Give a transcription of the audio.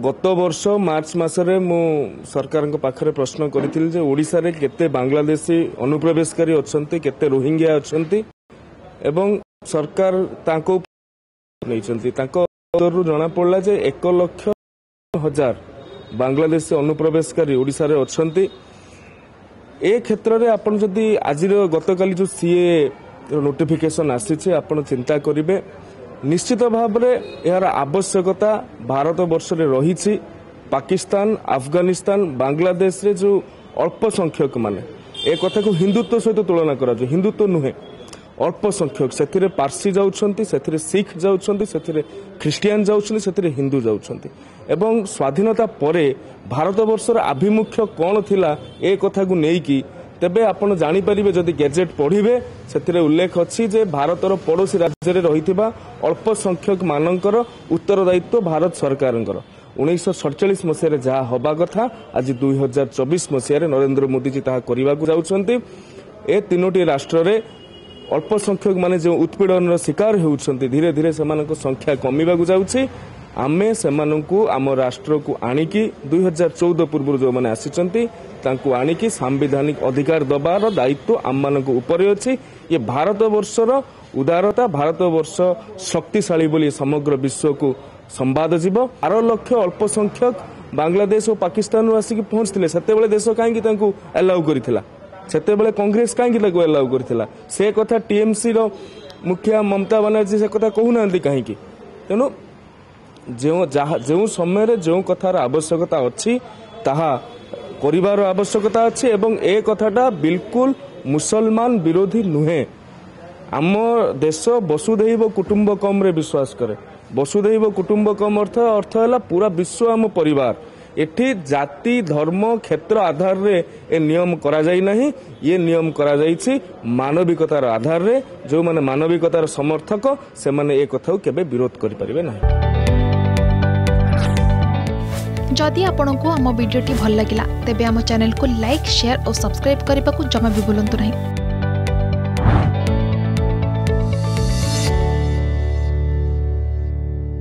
गत वर्ष मार्च मासरे मु सरकार पाखरे प्रश्न करिथिल जे ओडिसा रे केते बांग्लादेशी अनुप्रवेशकारी अछंती केते रोहिंग्या अछंती एवं सरकार तांको नैचंती तांको रु जणा पड़ला जे 1,00,000 बांग्लादेशी अनुप्रवेशकारी ओडिसा रे अछंती। ए क्षेत्र रे आपण जदि आज गतकाली जो सीए नोटिफिकेशन आसी आपण चिंता करिवे निश्चित भाव में यार आवश्यकता भारत वर्ष रे रही। पाकिस्तान अफगानिस्तान बांग्लादेश रे जो अल्प संख्यक माने ए कथा को हिंदुत्व सहित तुलना करा जो हिंदुत्व नुहे अल्प संख्यक से पारसी जाउछंती से सिख जाउछंती से ख्रिस्टियान जाउछंती से हिंदू जाउछंती एवं स्वाधीनता परे भारत वर्षर आभिमुख्य कौन थिला ए कथा को नेकी तेबे आपण जानी परिबे जदि गैजेट पढ़िबे सेथिरे उल्लेख अछि जे भारतर पड़ोसी राज्य रे रहिथिबा अल्प संख्यक मानकर उत्तरदायित्व भारत सरकारंकर 1947 मसीह जहा हवा कथा आज 2024 मसीह नरेंद्र मोदी जी ताहा करबा को जाउछंती। ए तीनोटी राष्ट्र रे अल्प संख्यक माने जो उत्पीड़न शिकार होउछंती धीरे धीरे सेमानक संख्या कमिबा को जाउछि। आमे सेमानकु आम राष्ट्र को आनिकी 2014 पूर्व जो माने आसीचंती तांकु आनिकी सांविधानिक अधिकार दबार दायित्व आम मानक ऊपर अछि। ये भारत वर्षर उदारता भारत वर्ष शक्तिशाली बोली समग्र विश्व को संवाद जीव 12 लाख अल्प संख्यक बांग्लादेश और पाकिस्तान आसिक पहुंचते सेतेबेले देश कहीं एलाउ करथिला सेतेबेले कांग्रेस कहीं एलाउ करथिला से कथा टीएमसी रो मुखिया ममता बनर्जी से कथा कहूना कहीं तेणु जो समय जो कथार आवश्यकता अच्छी ताहा करिवार आवश्यकता अच्छी एवं ए कथाटा बिल्कुल मुसलमान विरोधी नुहे। आम देश वसुधैव कुटुंबकम रे विश्वास करे। वसुधैव कुटुंबकम अर्थ है पूरा विश्व आम परिवार। एठी जाति धर्म क्षेत्र आधार रे ए नियम करा जाई नहीं ये नियम करा जाईछि मानविकतार आधार रे जो माने मानविकतार समर्थक से माने ए कथा केबे विरोध करि परिबे नहीं। जदि आपंक आम भिडी भल लगा तेब आम चैनल को लाइक शेयर और सब्सक्राइब करने को जमा भी भूलु नहीं।